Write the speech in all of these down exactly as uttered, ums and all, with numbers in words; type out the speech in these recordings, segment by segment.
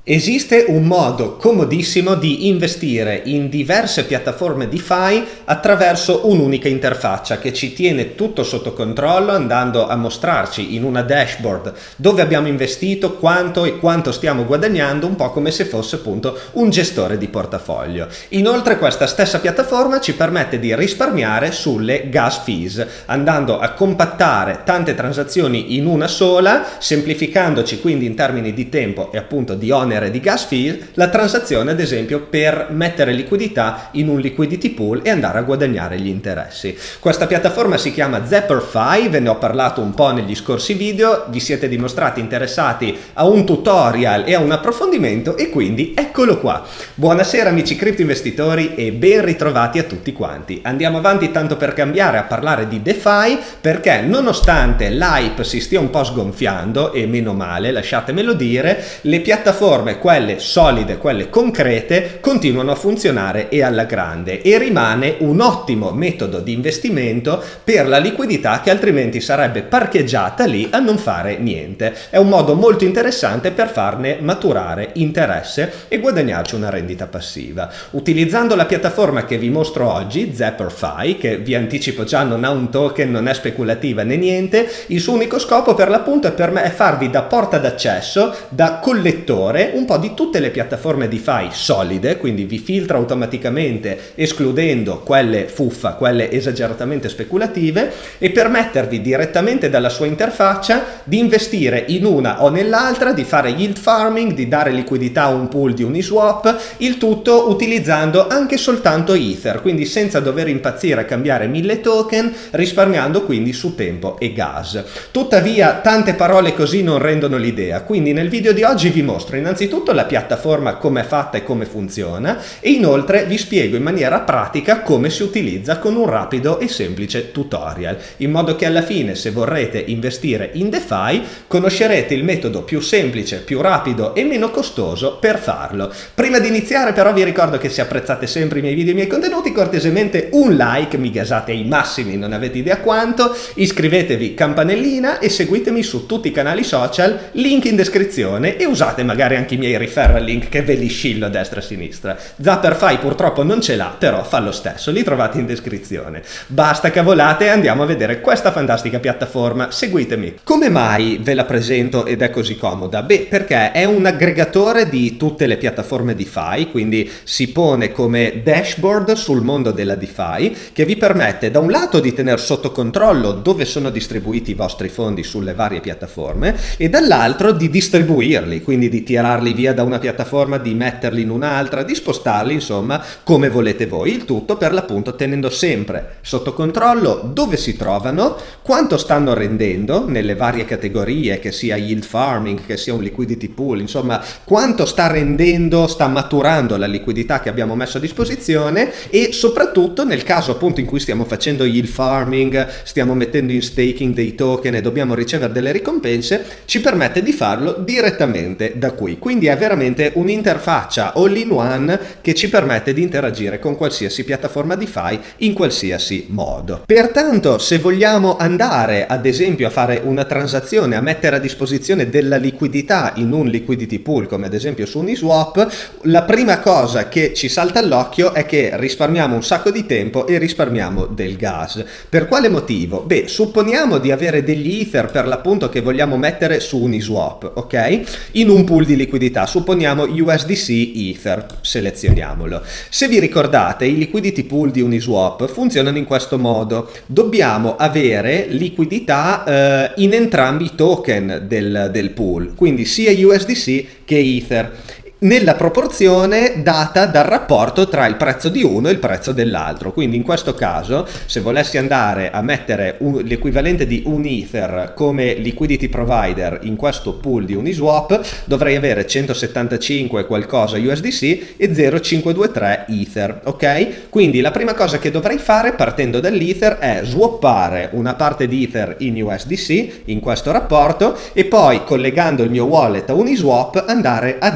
Esiste un modo comodissimo di investire in diverse piattaforme DeFi attraverso un'unica interfaccia che ci tiene tutto sotto controllo, andando a mostrarci in una dashboard dove abbiamo investito, quanto e quanto stiamo guadagnando, un po' come se fosse appunto un gestore di portafoglio. Inoltre questa stessa piattaforma ci permette di risparmiare sulle gas fees, andando a compattare tante transazioni in una sola, semplificandoci quindi in termini di tempo e appunto di oneri di gas fee la transazione, ad esempio per mettere liquidità in un liquidity pool e andare a guadagnare gli interessi. Questa piattaforma si chiama ZapperFi, ve ne ho parlato un po' negli scorsi video, vi siete dimostrati interessati a un tutorial e a un approfondimento e quindi eccolo qua. Buonasera amici cripto investitori e ben ritrovati a tutti quanti. Andiamo avanti tanto per cambiare a parlare di DeFi, perché nonostante l'hype si stia un po' sgonfiando, e meno male, lasciatemelo dire, le piattaforme quelle solide, quelle concrete, continuano a funzionare e alla grande, e rimane un ottimo metodo di investimento per la liquidità che altrimenti sarebbe parcheggiata lì a non fare niente. È un modo molto interessante per farne maturare interesse e guadagnarci una rendita passiva. Utilizzando la piattaforma che vi mostro oggi, ZapperFi, che vi anticipo già non ha un token, non è speculativa né niente, il suo unico scopo per l'appunto è, per me, è farvi da porta d'accesso, da collettore, un po' di tutte le piattaforme DeFi solide, quindi vi filtra automaticamente escludendo quelle fuffa, quelle esageratamente speculative, e permettervi direttamente dalla sua interfaccia di investire in una o nell'altra, di fare yield farming, di dare liquidità a un pool di Uniswap, il tutto utilizzando anche soltanto Ether, quindi senza dover impazzire a cambiare mille token, risparmiando quindi su tempo e gas. Tuttavia tante parole così non rendono l'idea, quindi nel video di oggi vi mostro innanzitutto la piattaforma come è fatta e come funziona, e inoltre vi spiego in maniera pratica come si utilizza con un rapido e semplice tutorial, in modo che alla fine, se vorrete investire in DeFi, conoscerete il metodo più semplice, più rapido e meno costoso per farlo. Prima di iniziare però vi ricordo che se apprezzate sempre i miei video e i miei contenuti, cortesemente un like, mi gasate ai massimi, non avete idea quanto, iscrivetevi, campanellina, e seguitemi su tutti i canali social, link in descrizione, e usate magari anche i miei referral link che ve li scillo a destra e a sinistra. ZapperFi purtroppo non ce l'ha, però fa lo stesso, li trovate in descrizione. Basta cavolate, andiamo a vedere questa fantastica piattaforma, seguitemi. Come mai ve la presento ed è così comoda? Beh, perché è un aggregatore di tutte le piattaforme DeFi, quindi si pone come dashboard sul mondo della DeFi, che vi permette da un lato di tenere sotto controllo dove sono distribuiti i vostri fondi sulle varie piattaforme, e dall'altro di distribuirli, quindi di tirarli via da una piattaforma, di metterli in un'altra, di spostarli insomma come volete voi, il tutto per l'appunto tenendo sempre sotto controllo dove si trovano, quanto stanno rendendo nelle varie categorie, che sia yield farming, che sia un liquidity pool, insomma quanto sta rendendo, sta maturando la liquidità che abbiamo messo a disposizione, e soprattutto nel caso appunto in cui stiamo facendo yield farming, stiamo mettendo in staking dei token e dobbiamo ricevere delle ricompense, ci permette di farlo direttamente da qui. Quindi è veramente un'interfaccia all-in-one che ci permette di interagire con qualsiasi piattaforma DeFi in qualsiasi modo. Pertanto, se vogliamo andare ad esempio a fare una transazione, a mettere a disposizione della liquidità in un liquidity pool, come ad esempio su Uniswap, la prima cosa che ci salta all'occhio è che risparmiamo un sacco di tempo e risparmiamo del gas. Per quale motivo? Beh, supponiamo di avere degli Ether per l'appunto che vogliamo mettere su Uniswap, ok? In un pool di liquidità, supponiamo U S D C Ether, selezioniamolo. Se vi ricordate, i liquidity pool di Uniswap funzionano in questo modo: dobbiamo avere liquidità eh, in entrambi i token del, del pool, quindi sia U S D C che Ether, nella proporzione data dal rapporto tra il prezzo di uno e il prezzo dell'altro. Quindi in questo caso, se volessi andare a mettere l'equivalente di un Ether come liquidity provider in questo pool di Uniswap, dovrei avere centosettantacinque qualcosa U S D C e zero virgola cinquecentoventistre Ether, ok? Quindi la prima cosa che dovrei fare partendo dall'Ether è swappare una parte di Ether in U S D C in questo rapporto, e poi collegando il mio wallet a Uniswap andare a dare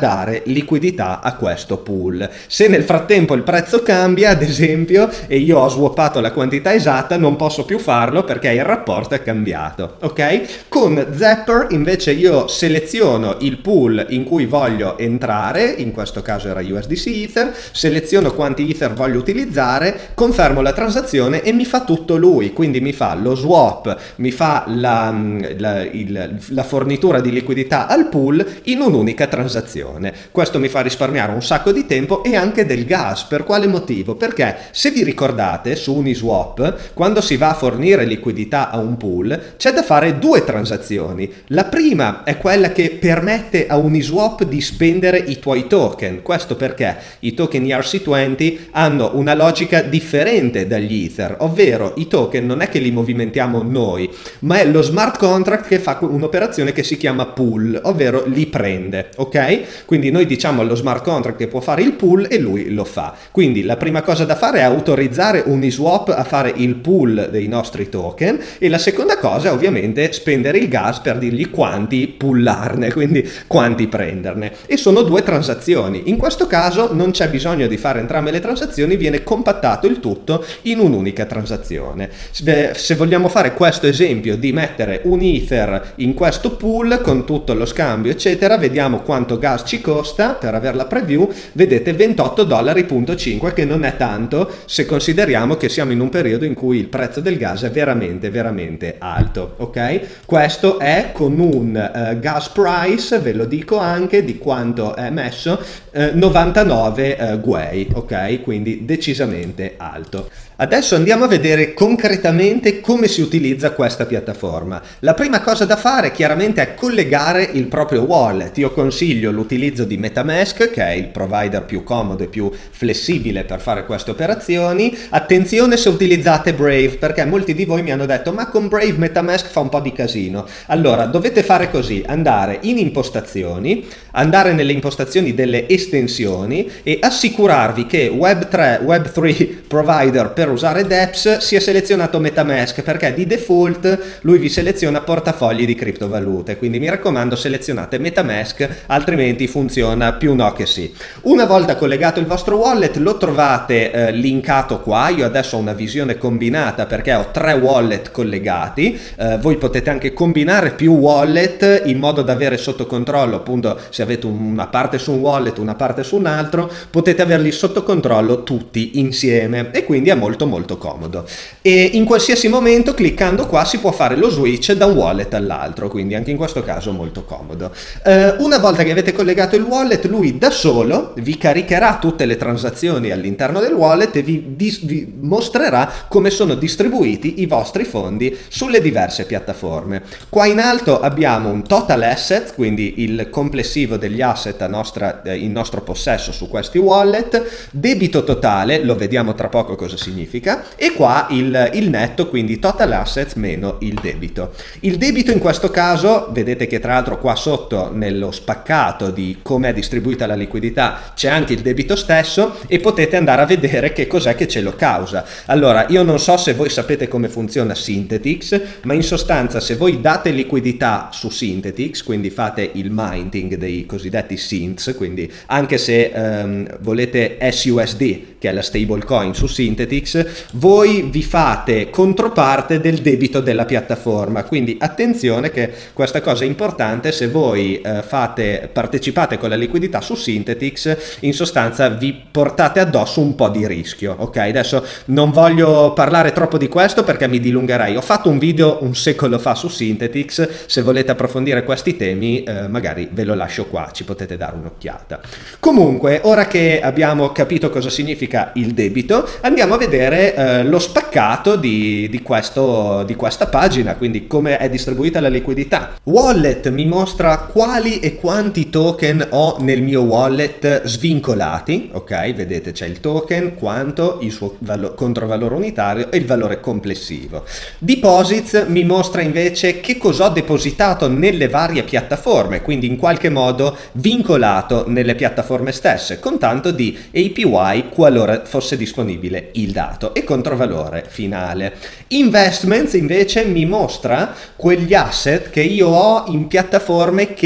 liquidità a questo pool. Se nel frattempo il prezzo cambia, ad esempio, e io ho swappato la quantità esatta, non posso più farlo perché il rapporto è cambiato, ok? Con Zapper invece io seleziono il pool in cui voglio entrare, in questo caso era U S D C Ether, seleziono quanti Ether voglio utilizzare, confermo la transazione e mi fa tutto lui, quindi mi fa lo swap, mi fa la, la, il, la fornitura di liquidità al pool in un'unica transazione. Questo mi fa risparmiare un sacco di tempo e anche del gas. Per quale motivo? Perché se vi ricordate su Uniswap, quando si va a fornire liquidità a un pool, c'è da fare due transazioni. La prima è quella che permette a Uniswap di spendere i tuoi token. Questo perché i token E R C venti hanno una logica differente dagli Ether, ovvero i token non è che li movimentiamo noi, ma è lo smart contract che fa un'operazione che si chiama pool, ovvero li prende, ok? Quindi noi diciamo allo smart contract che può fare il pool e lui lo fa. Quindi la prima cosa da fare è autorizzare Uniswap a fare il pool dei nostri token e la seconda cosa è ovviamente spendere il gas per dirgli quanti pullarne, quindi quanti prenderne. E sono due transazioni. In questo caso non c'è bisogno di fare entrambe le transazioni, viene compattato il tutto in un'unica transazione. Se vogliamo fare questo esempio di mettere un Ether in questo pool con tutto lo scambio eccetera, vediamo quanto gas ci costa. Per avere la preview vedete ventotto dollari e cinque, che non è tanto se consideriamo che siamo in un periodo in cui il prezzo del gas è veramente veramente alto, ok? Questo è con un uh, gas price, ve lo dico anche di quanto è messo, uh, novantanove uh, guei, ok? Quindi decisamente alto. Adesso andiamo a vedere concretamente come si utilizza questa piattaforma. La prima cosa da fare chiaramente è collegare il proprio wallet. Io consiglio l'utilizzo di MetaMask, che è il provider più comodo e più flessibile per fare queste operazioni. Attenzione se utilizzate Brave, perché molti di voi mi hanno detto ma con Brave MetaMask fa un po' di casino. Allora dovete fare così: andare in impostazioni, andare nelle impostazioni delle estensioni e assicurarvi che Web tre, Web tre provider per usare dApps sia selezionato MetaMask, perché di default lui vi seleziona portafogli di criptovalute, quindi mi raccomando selezionate MetaMask, altrimenti funziona più no che sì. Una volta collegato il vostro wallet lo trovate eh, linkato qua. Io adesso ho una visione combinata perché ho tre wallet collegati, eh, voi potete anche combinare più wallet in modo da avere sotto controllo, appunto se avete una parte su un wallet una parte su un altro, potete averli sotto controllo tutti insieme e quindi è molto molto comodo. E in qualsiasi momento cliccando qua si può fare lo switch da un wallet all'altro, quindi anche in questo caso molto comodo. Eh, una volta che avete collegato il wallet, lui da solo vi caricherà tutte le transazioni all'interno del wallet e vi, vi mostrerà come sono distribuiti i vostri fondi sulle diverse piattaforme. Qua in alto abbiamo un total asset, quindi il complessivo degli asset a nostra, eh, in nostro possesso su questi wallet, debito totale, lo vediamo tra poco cosa significa, e qua il, il netto, quindi total assets meno il debito. Il debito in questo caso, vedete che tra l'altro qua sotto nello spaccato di come è distribuita la liquidità c'è anche il debito stesso e potete andare a vedere che cos'è che ce lo causa. Allora io non so se voi sapete come funziona Synthetix, ma in sostanza se voi date liquidità su Synthetix, quindi fate il minting dei cosiddetti synths, quindi anche se ehm, volete S U S D, che è la stablecoin su Synthetix, voi vi fate controparte del debito della piattaforma. Quindi attenzione che questa cosa è importante: se voi eh, fate, partecipate con la liquidità su Synthetix, in sostanza vi portate addosso un po' di rischio, ok? Adesso non voglio parlare troppo di questo perché mi dilungherei. Ho fatto un video un secolo fa su Synthetix, se volete approfondire questi temi eh, magari ve lo lascio qua, ci potete dare un'occhiata. Comunque, ora che abbiamo capito cosa significa il debito, andiamo a vedere eh, lo spaccato di, di, questo, di questa pagina, quindi come è distribuita la liquidità. Wallet mi mostra quali e quanti token ho nel mio wallet svincolati, ok? Vedete c'è il token, quanto, il suo controvalore unitario e il valore complessivo. Deposits mi mostra invece che cosa ho depositato nelle varie piattaforme, quindi in qualche modo vincolato nelle piattaforme stesse, con tanto di A P Y qualora fosse disponibile il dato, e controvalore finale. Investments invece mi mostra quegli asset che io ho in piattaforme che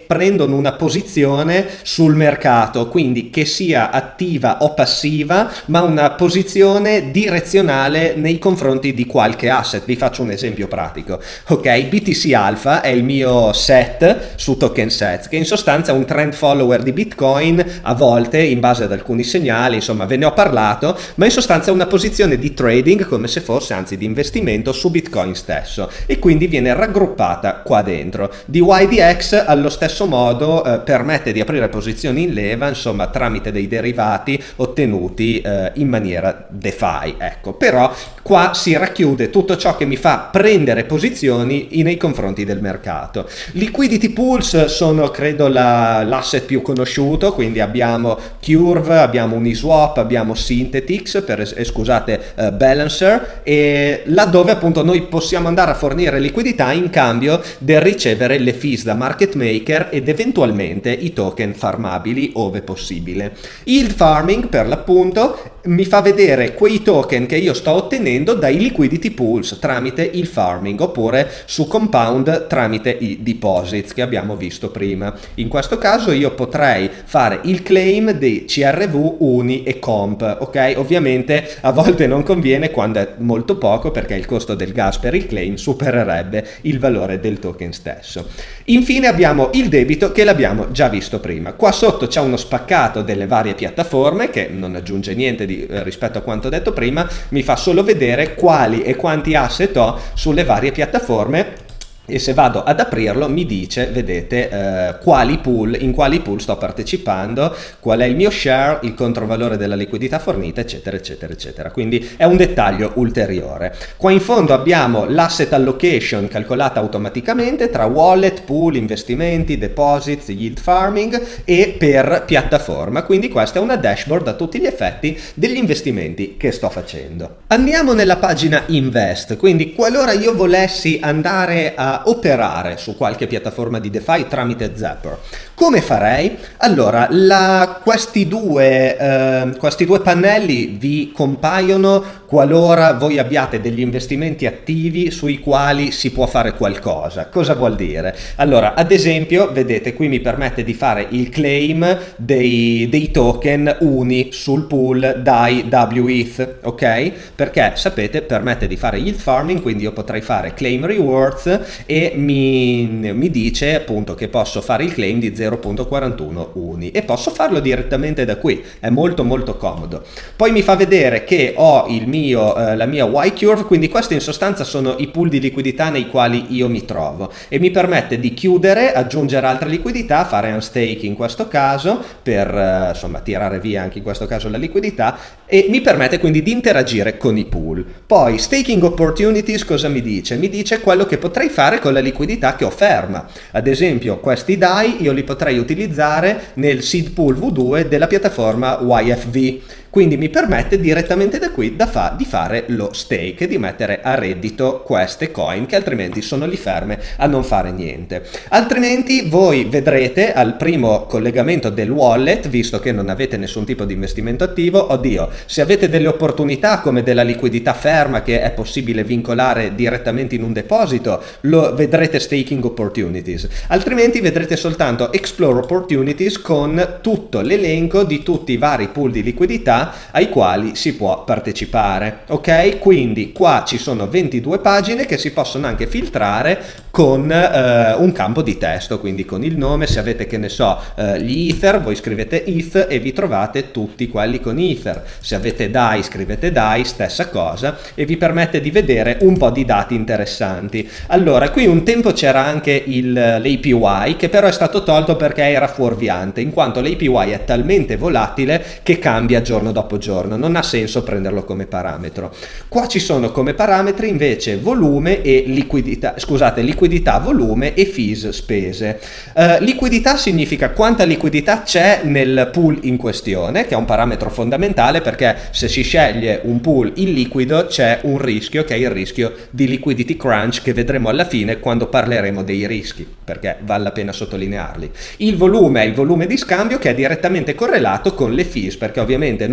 prendono una posizione sul mercato, quindi che sia attiva o passiva, ma una posizione direzionale nei confronti di qualche asset. Vi faccio un esempio pratico, ok? B T C Alpha è il mio set su Token Sets, che in sostanza è un trend follower di Bitcoin, a volte in base ad alcuni segnali, insomma ve ne ho parlato, ma in sostanza è una posizione di trading come se fosse, anzi di investimento su Bitcoin stesso, e quindi viene raggruppata qua dentro. D Y D X allo stesso modo eh, permette di aprire posizioni in leva, insomma tramite dei derivati ottenuti eh, in maniera DeFi, ecco. Però qua si racchiude tutto ciò che mi fa prendere posizioni nei confronti del mercato. Liquidity pools sono credo la, l'asset più conosciuto, quindi abbiamo Curve, abbiamo Uniswap, abbiamo Synthetix, per, eh, scusate, eh, Balancer, e laddove appunto noi possiamo andare a fornire liquidità in cambio del ricevere le fees da market maker ed eventualmente i token farmabili ove possibile. Yield farming per l'appunto mi fa vedere quei token che io sto ottenendo dai liquidity pools tramite il farming, oppure su Compound tramite i deposits che abbiamo visto prima. In questo caso io potrei fare il claim di C R V, Uni e Comp, ok? Ovviamente a volte non conviene quando è molto poco, perché il costo del gas per il claim supererebbe il valore del token stesso. Infine abbiamo il debito, che l'abbiamo già visto prima. Qua sotto c'è uno spaccato delle varie piattaforme che non aggiunge niente di, eh, rispetto a quanto detto prima, mi fa solo vedere quali e quanti asset ho sulle varie piattaforme. E se vado ad aprirlo mi dice, vedete, eh, quali pool, in quali pool sto partecipando, qual è il mio share, il controvalore della liquidità fornita, eccetera eccetera eccetera. Quindi è un dettaglio ulteriore. Qua in fondo abbiamo l'asset allocation calcolata automaticamente tra wallet, pool, investimenti, deposits, yield farming e per piattaforma. Quindi questa è una dashboard a tutti gli effetti degli investimenti che sto facendo. Andiamo nella pagina invest, quindi qualora io volessi andare a operare su qualche piattaforma di DeFi tramite Zapper, come farei? Allora, la, questi, due, eh, questi due pannelli vi compaiono qualora voi abbiate degli investimenti attivi sui quali si può fare qualcosa. Cosa vuol dire? Allora, ad esempio, vedete, qui mi permette di fare il claim dei, dei token Uni sul pool D A I W E T H, ok? Perché, sapete, permette di fare yield farming, quindi io potrei fare claim rewards e mi, mi dice appunto che posso fare il claim di zero virgola quarantuno Uni e posso farlo direttamente da qui, è molto molto comodo. Poi mi fa vedere che ho il mio, eh, la mia Y-Curve, quindi questi in sostanza sono i pool di liquidità nei quali io mi trovo, e mi permette di chiudere, aggiungere altra liquidità, fare unstake in questo caso per eh, insomma tirare via anche in questo caso la liquidità, e mi permette quindi di interagire con i pool. Poi staking opportunities cosa mi dice? Mi dice quello che potrei fare con la liquidità che ho ferma. Ad esempio questi D A I io li potrei utilizzare nel seed pool V due della piattaforma Y F V. Quindi mi permette direttamente da qui da fa, di fare lo stake e di mettere a reddito queste coin che altrimenti sono lì ferme a non fare niente. Altrimenti voi vedrete al primo collegamento del wallet, visto che non avete nessun tipo di investimento attivo, oddio, se avete delle opportunità come della liquidità ferma che è possibile vincolare direttamente in un deposito, lo vedrete staking opportunities. Altrimenti vedrete soltanto explore opportunities con tutto l'elenco di tutti i vari pool di liquidità ai quali si può partecipare, ok? Quindi qua ci sono ventidue pagine che si possono anche filtrare con eh, un campo di testo, quindi con il nome. Se avete, che ne so, eh, gli Ether, voi scrivete E T H e vi trovate tutti quelli con Ether. Se avete D A I scrivete D A I, stessa cosa, e vi permette di vedere un po' di dati interessanti. Allora, qui un tempo c'era anche l'A P Y, che però è stato tolto perché era fuorviante, in quanto l'A P Y è talmente volatile che cambia giorno dopo giorno, non ha senso prenderlo come parametro. Qua ci sono come parametri invece volume e liquidità, scusate, liquidità, volume e fees spese. Uh, liquidità significa quanta liquidità c'è nel pool in questione, che è un parametro fondamentale perché se si sceglie un pool illiquido c'è un rischio, che è il rischio di liquidity crunch, che vedremo alla fine quando parleremo dei rischi, perché vale la pena sottolinearli. Il volume è il volume di scambio, che è direttamente correlato con le fees, perché ovviamente non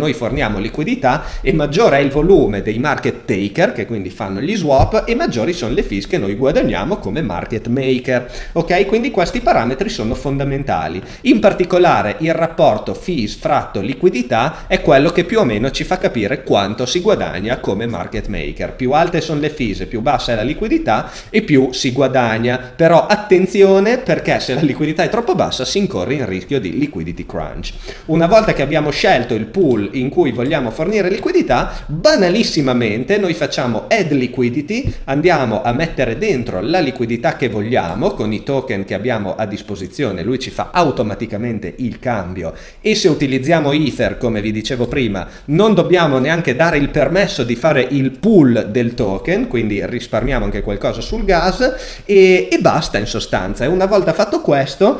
noi forniamo liquidità e maggiore è il volume dei market taker, che quindi fanno gli swap, e maggiori sono le fees che noi guadagniamo come market maker. Ok, quindi questi parametri sono fondamentali. In particolare il rapporto fees fratto liquidità è quello che più o meno ci fa capire quanto si guadagna come market maker. Più alte sono le fees, più bassa è la liquidità e più si guadagna. Però attenzione, perché se la liquidità è troppo bassa si incorre in rischio di liquidity crunch. Una volta che abbiamo scelto il pool in cui vogliamo fornire liquidità, banalissimamente noi facciamo add liquidity, andiamo a mettere dentro la liquidità che vogliamo con i token che abbiamo a disposizione, lui ci fa automaticamente il cambio, e se utilizziamo Ether, come vi dicevo prima, non dobbiamo neanche dare il permesso di fare il pool del token, quindi risparmiamo anche qualcosa sul gas, e, e basta in sostanza. E una volta fatto questo,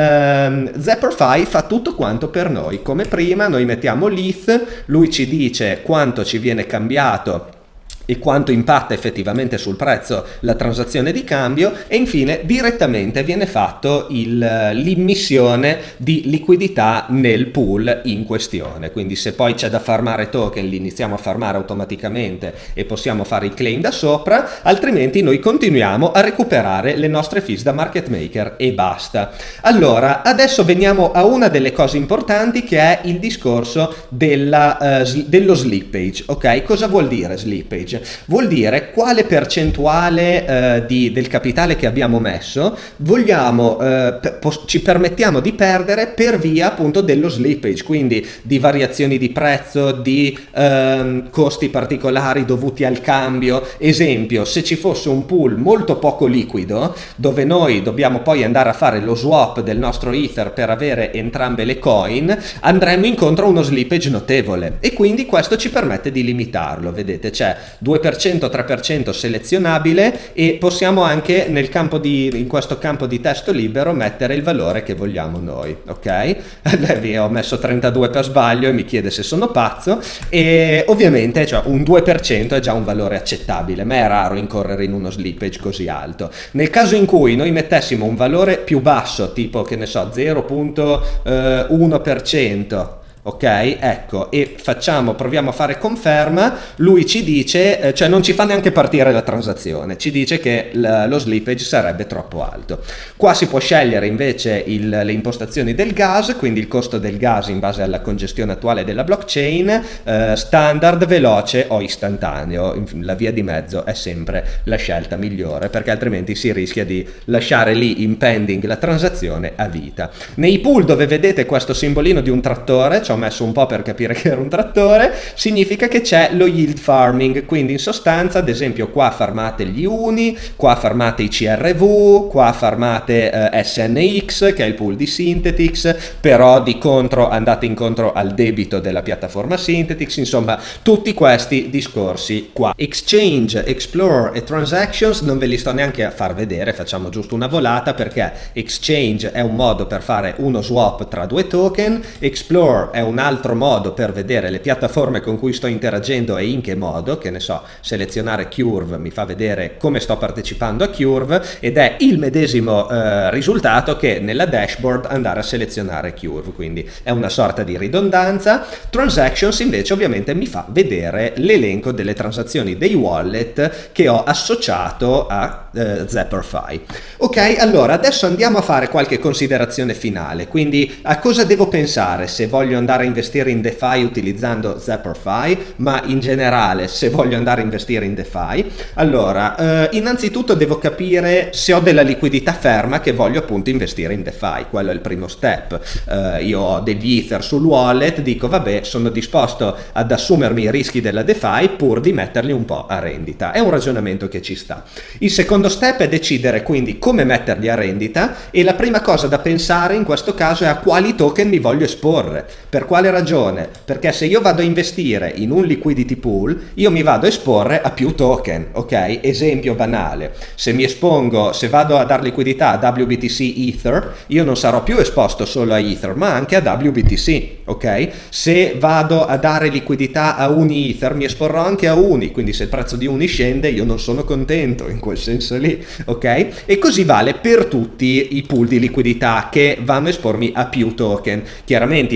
ehm, ZapperFi fa tutto quanto per noi. Come prima, noi mettiamo l'E T H, lui ci dice quanto ci viene cambiato e quanto impatta effettivamente sul prezzo la transazione di cambio, e infine direttamente viene fatto l'immissione di liquidità nel pool in questione. Quindi se poi c'è da farmare token li iniziamo a farmare automaticamente e possiamo fare il claim da sopra, altrimenti noi continuiamo a recuperare le nostre fees da market maker e basta. Allora adesso veniamo a una delle cose importanti, che è il discorso della, uh, dello slippage. Ok, cosa vuol dire slippage? Vuol dire quale percentuale eh, di, del capitale che abbiamo messo vogliamo, eh, ci permettiamo di perdere per via appunto dello slippage, quindi di variazioni di prezzo, di ehm, costi particolari dovuti al cambio. Esempio, se ci fosse un pool molto poco liquido dove noi dobbiamo poi andare a fare lo swap del nostro Ether per avere entrambe le coin, andremo incontro a uno slippage notevole, e quindi questo ci permette di limitarlo. Vedete, c'è due per cento, tre per cento selezionabile, e possiamo anche nel campo di, in questo campo di testo libero mettere il valore che vogliamo noi. Ok, vi ho messo trentadue per sbaglio e mi chiede se sono pazzo, e ovviamente cioè, un due per cento è già un valore accettabile, ma è raro incorrere in uno slippage così alto. Nel caso in cui noi mettessimo un valore più basso, tipo che ne so zero virgola uno per cento, ok, ecco, e facciamo, proviamo a fare conferma, lui ci dice, eh, cioè non ci fa neanche partire la transazione, ci dice che lo slippage sarebbe troppo alto. Qua si può scegliere invece il, le impostazioni del gas, quindi il costo del gas in base alla congestione attuale della blockchain, eh, standard, veloce o istantaneo. La via di mezzo è sempre la scelta migliore, perché altrimenti si rischia di lasciare lì in pending la transazione a vita. Nei pool dove vedete questo simbolino di un trattore, cioè ho messo un po' per capire che era un trattore, significa che c'è lo yield farming, quindi in sostanza ad esempio qua farmate gli uni, qua farmate i C R V, qua farmate eh, S N X che è il pool di Synthetix, però di contro andate incontro al debito della piattaforma Synthetix, insomma tutti questi discorsi qua. Exchange, Explore e Transactions non ve li sto neanche a far vedere, facciamo giusto una volata, perché Exchange è un modo per fare uno swap tra due token, Explore è un altro modo per vedere le piattaforme con cui sto interagendo e in che modo, che ne so, selezionare Curve mi fa vedere come sto partecipando a Curve, ed è il medesimo eh, risultato che nella dashboard andare a selezionare Curve, quindi è una sorta di ridondanza. Transactions invece ovviamente mi fa vedere l'elenco delle transazioni dei wallet che ho associato a eh, ZapperFi. Ok, allora adesso andiamo a fare qualche considerazione finale, quindi a cosa devo pensare se voglio andare a investire in DeFi utilizzando ZapperFi, ma in generale se voglio andare a investire in DeFi. Allora, eh, innanzitutto devo capire se ho della liquidità ferma che voglio appunto investire in DeFi, quello è il primo step. Eh, io ho degli Ether sul wallet, dico vabbè, sono disposto ad assumermi i rischi della DeFi pur di metterli un po' a rendita. È un ragionamento che ci sta. Il secondo step è decidere quindi come metterli a rendita, e la prima cosa da pensare in questo caso è a quali token mi voglio esporre. Per quale ragione? Perché se io vado a investire in un liquidity pool, io mi vado a esporre a più token, ok? Esempio banale, se mi espongo, se vado a dar liquidità a W B T C Ether, io non sarò più esposto solo a Ether, ma anche a W B T C, ok? Se vado a dare liquidità a Uni Ether, mi esporrò anche a Uni, quindi se il prezzo di Uni scende, io non sono contento in quel senso lì, ok? E così vale per tutti i pool di liquidità che vanno a espormi a più token. Chiaramente il rapporto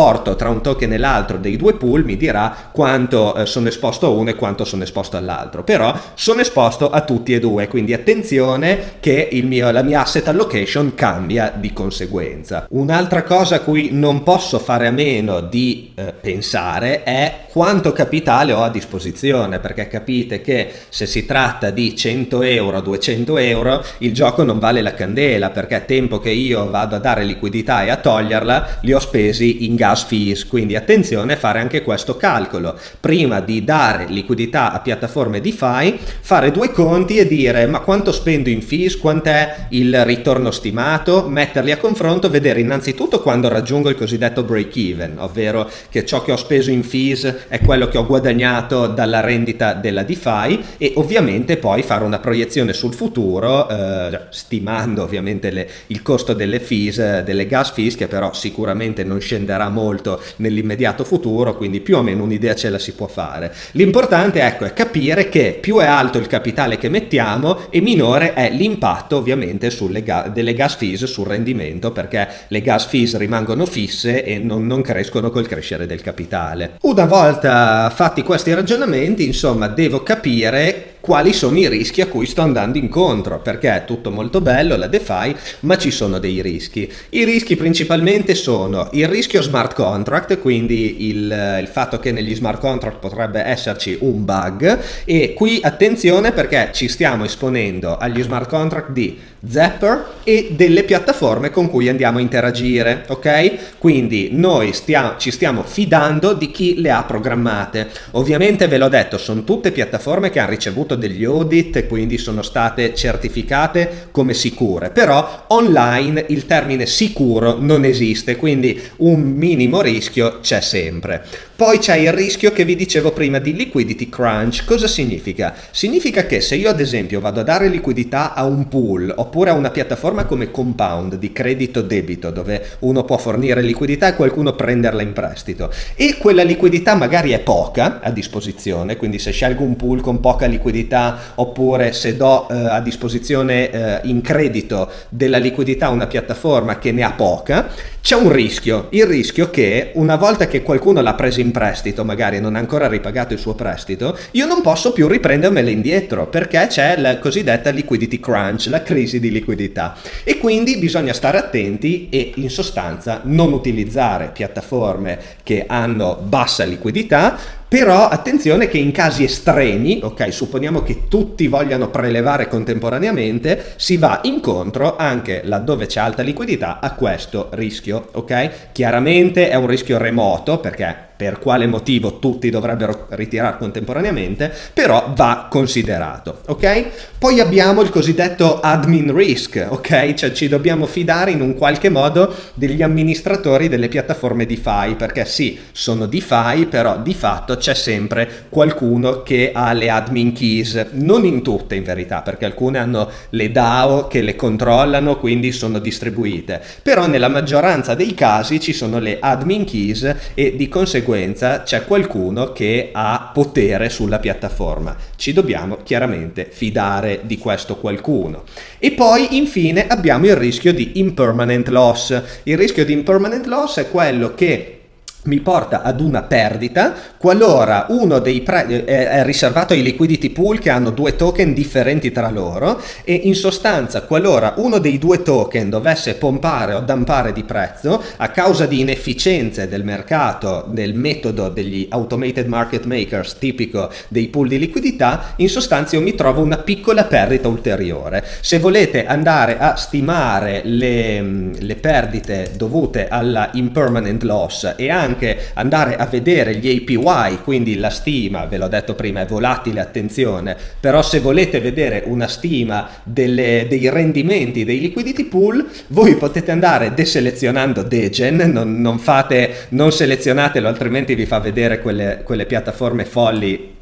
rapporto tra un token e l'altro dei due pool mi dirà quanto eh, sono esposto a uno e quanto sono esposto all'altro, però sono esposto a tutti e due, quindi attenzione che il mio, la mia asset allocation cambia di conseguenza. Un'altra cosa a cui non posso fare a meno di eh, pensare è quanto capitale ho a disposizione, perché capite che se si tratta di cento euro, duecento euro, il gioco non vale la candela, perché tempo che io vado a dare liquidità e a toglierla li ho spesi in gas fees, quindi attenzione a fare anche questo calcolo prima di dare liquidità a piattaforme DeFi, fare due conti e dire ma quanto spendo in fees, quant'è il ritorno stimato, metterli a confronto, vedere innanzitutto quando raggiungo il cosiddetto break even, ovvero che ciò che ho speso in fees è quello che ho guadagnato dalla rendita della DeFi, e ovviamente poi fare una proiezione sul futuro eh, stimando ovviamente le, il costo delle fees, delle gas fees, che però sicuramente non scenderà molto nell'immediato futuro, quindi più o meno un'idea ce la si può fare. L'importante, ecco, è capire che più è alto il capitale che mettiamo e minore è l'impatto ovviamente sulle ga delle gas fees sul rendimento, perché le gas fees rimangono fisse e non, non crescono col crescere del capitale. Una volta fatti questi ragionamenti, insomma, devo capire quali sono i rischi a cui sto andando incontro, perché è tutto molto bello la DeFi, ma ci sono dei rischi. I rischi principalmente sono il rischio smart contract, quindi il, il fatto che negli smart contract potrebbe esserci un bug, e qui attenzione perché ci stiamo esponendo agli smart contract di Zapper e delle piattaforme con cui andiamo a interagire, ok? Quindi noi stiamo, ci stiamo fidando di chi le ha programmate. Ovviamente ve l'ho detto, sono tutte piattaforme che hanno ricevuto degli audit e quindi sono state certificate come sicure, però online il termine sicuro non esiste, quindi un minimo rischio c'è sempre. Poi c'è il rischio che vi dicevo prima di liquidity crunch. Cosa significa? Significa che se io ad esempio vado a dare liquidità a un pool oppure a una piattaforma come Compound di credito debito, dove uno può fornire liquidità e qualcuno prenderla in prestito, e quella liquidità magari è poca a disposizione, quindi se scelgo un pool con poca liquidità oppure se do eh, a disposizione eh, in credito della liquidità a una piattaforma che ne ha poca, c'è un rischio, il rischio che una volta che qualcuno l'ha presa in prestito, magari non ha ancora ripagato il suo prestito, io non posso più riprendermela indietro perché c'è la cosiddetta liquidity crunch, la crisi di liquidità, e quindi bisogna stare attenti e in sostanza non utilizzare piattaforme che hanno bassa liquidità. Però attenzione che in casi estremi, ok, supponiamo che tutti vogliano prelevare contemporaneamente, si va incontro anche laddove c'è alta liquidità a questo rischio, ok? Chiaramente è un rischio remoto, perché per quale motivo tutti dovrebbero ritirare contemporaneamente, però va considerato, ok? Poi abbiamo il cosiddetto admin risk, ok? Cioè ci dobbiamo fidare in un qualche modo degli amministratori delle piattaforme DeFi, perché sì, sono DeFi, però di fatto c'è sempre qualcuno che ha le admin keys, non in tutte in verità, perché alcune hanno le DAO che le controllano, quindi sono distribuite, però nella maggioranza dei casi ci sono le admin keys e di conseguenza c'è qualcuno che ha potere sulla piattaforma. Ci dobbiamo chiaramente fidare di questo qualcuno. E poi infine abbiamo il rischio di impermanent loss. Il rischio di impermanent loss è quello che mi porta ad una perdita qualora uno dei pre è riservato ai liquidity pool che hanno due token differenti tra loro, e in sostanza qualora uno dei due token dovesse pompare o dampare di prezzo a causa di inefficienze del mercato, del metodo degli automated market makers tipico dei pool di liquidità, in sostanza io mi trovo una piccola perdita ulteriore. Se volete andare a stimare le, le perdite dovute alla impermanent loss e anche andare a vedere gli A P Y, quindi la stima, ve l'ho detto prima, è volatile, attenzione, però se volete vedere una stima delle, dei rendimenti dei liquidity pool, voi potete andare deselezionando Degen, non, non, fate, non selezionatelo, altrimenti vi fa vedere quelle, quelle piattaforme folli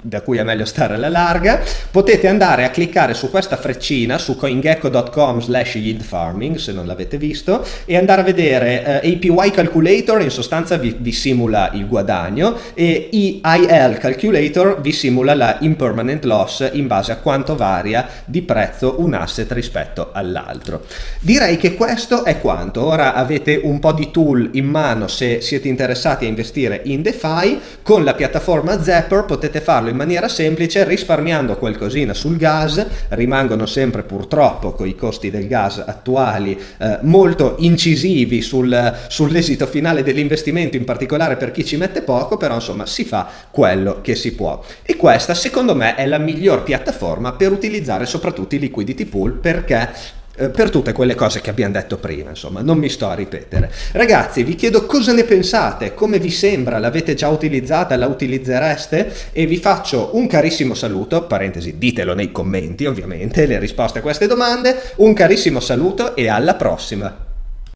da cui è meglio stare alla larga, potete andare a cliccare su questa freccina su coingecko punto com slash yield farming, se non l'avete visto, e andare a vedere eh, A P Y Calculator, in sostanza vi, vi simula il guadagno, e E I L Calculator vi simula la impermanent loss in base a quanto varia di prezzo un asset rispetto all'altro. Direi che questo è quanto. Ora avete un po' di tool in mano se siete interessati a investire in DeFi. Con la piattaforma Zapper potete farlo in maniera semplice, risparmiando qualcosina sul gas. Rimangono sempre purtroppo con i costi del gas attuali eh, molto incisivi sul, sull'esito finale dell'investimento, in particolare per chi ci mette poco, però insomma si fa quello che si può. E questa secondo me è la miglior piattaforma per utilizzare soprattutto i liquidity pool, perché per tutte quelle cose che abbiamo detto prima, insomma, non mi sto a ripetere. Ragazzi, vi chiedo cosa ne pensate, come vi sembra, l'avete già utilizzata, la utilizzereste? E vi faccio un carissimo saluto, parentesi, ditelo nei commenti ovviamente, le risposte a queste domande, un carissimo saluto e alla prossima!